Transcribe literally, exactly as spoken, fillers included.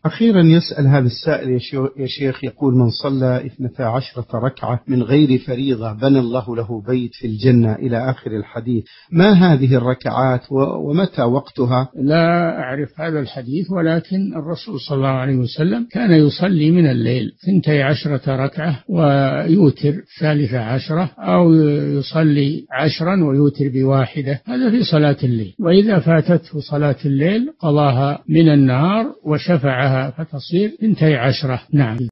أخيرا يسأل هذا السائل يا شيخ يا شيخ، يقول: من صلى اثنتا عشرة ركعة من غير فريضة بنى الله له بيت في الجنة، إلى آخر الحديث. ما هذه الركعات ومتى وقتها؟ لا أعرف هذا الحديث، ولكن الرسول صلى الله عليه وسلم كان يصلي من الليل ثنتي عشرة ركعة ويوتر ثالثة عشرة، أو يصلي عشرا ويوتر بواحدة، هذا في صلاة الليل. وإذا فاتته صلاة الليل قضاها من النهار وشفعها فتصير ثنتي عشرة. نعم.